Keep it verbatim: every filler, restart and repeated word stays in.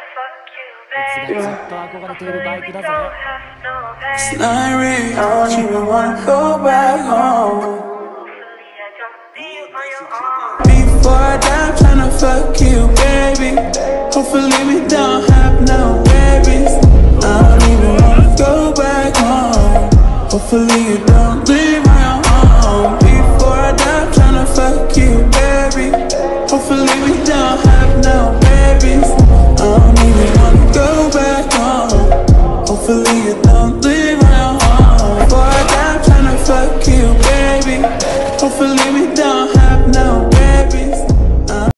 It's not real, I don't even wanna go back home. Before I die, I'm tryna fuck you, baby. Hopefully we don't have no babies. I don't even wanna go back home. Hopefully you don't leave my home. Before I die, I'm tryna fuck you, baby.